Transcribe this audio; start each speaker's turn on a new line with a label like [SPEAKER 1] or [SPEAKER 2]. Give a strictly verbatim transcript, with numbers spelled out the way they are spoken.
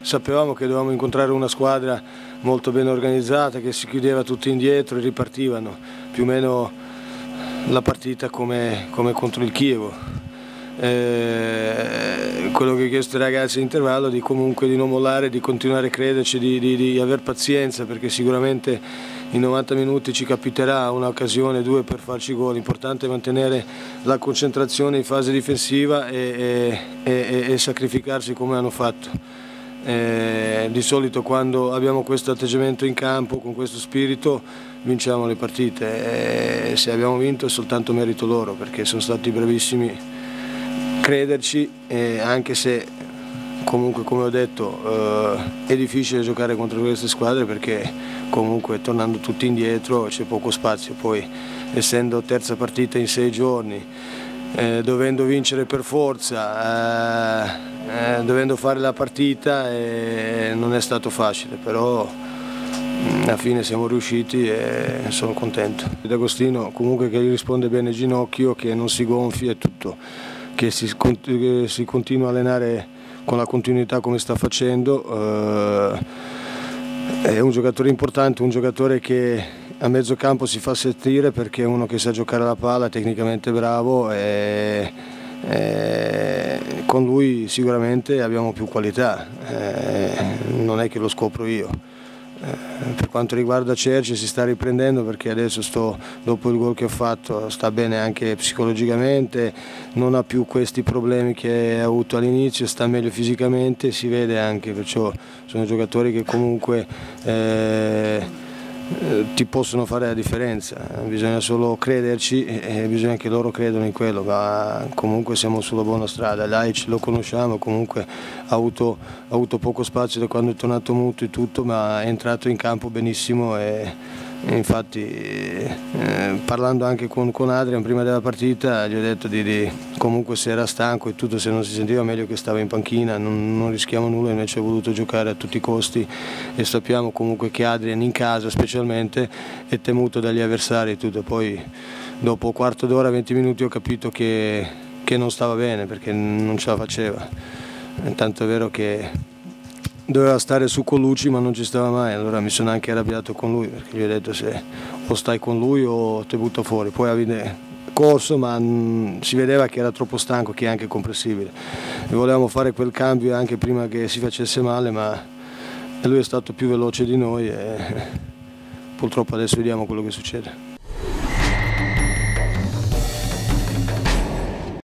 [SPEAKER 1] sapevamo che dovevamo incontrare una squadra molto ben organizzata, che si chiudeva tutti indietro e ripartivano più o meno la partita come, come contro il Chievo. Eh, quello che ho chiesto ai ragazzi all'intervallo è di comunque di non mollare, di continuare a crederci, di, di, di aver pazienza, perché sicuramente in novanta minuti ci capiterà un'occasione, due per farci gol. L'importante è mantenere la concentrazione in fase difensiva e, e, e, e sacrificarsi come hanno fatto. Eh, di solito quando abbiamo questo atteggiamento in campo, con questo spirito, vinciamo le partite, e se abbiamo vinto è soltanto merito loro, perché sono stati bravissimi crederci, eh, anche se comunque, come ho detto, eh, è difficile giocare contro queste squadre, perché comunque tornando tutti indietro c'è poco spazio. Poi essendo terza partita in sei giorni, eh, dovendo vincere per forza, eh, eh, dovendo fare la partita, eh, non è stato facile, però alla fine siamo riusciti e sono contento. D'Agostino comunque che gli risponde bene il ginocchio, che non si gonfia e tutto, che si, che si continua a allenare con la continuità come sta facendo. Eh, è un giocatore importante, un giocatore che a mezzo campo si fa sentire, perché è uno che sa giocare la palla, tecnicamente bravo, e, e con lui sicuramente abbiamo più qualità, eh, non è che lo scopro io. Eh, per quanto riguarda Cerci, si sta riprendendo, perché adesso sto, dopo il gol che ha fatto, sta bene anche psicologicamente, non ha più questi problemi che ha avuto all'inizio, sta meglio fisicamente, si vede anche, perciò sono giocatori che comunque eh, ti possono fare la differenza. Bisogna solo crederci e bisogna che loro credano in quello, ma comunque siamo sulla buona strada. Laic lo conosciamo, comunque ha avuto, ha avuto poco spazio da quando è tornato muto e tutto, ma è entrato in campo benissimo e, e infatti eh, parlando anche con, con Adrian prima della partita gli ho detto di, di comunque se era stanco e tutto, se non si sentiva meglio che stava in panchina, non, non rischiamo nulla, invece ha voluto giocare a tutti i costi, e sappiamo comunque che Adrian in casa specialmente è temuto dagli avversari e tutto. Poi dopo quarto d'ora, venti minuti ho capito che, che non stava bene, perché non ce la faceva, tanto è vero che doveva stare su Colucci ma non ci stava mai, allora mi sono anche arrabbiato con lui, perché gli ho detto se o stai con lui o ti butto fuori. Poi avete corso, ma mh, si vedeva che era troppo stanco, che è anche comprensibile, e volevamo fare quel cambio anche prima che si facesse male, ma lui è stato più veloce di noi e purtroppo adesso vediamo quello che succede.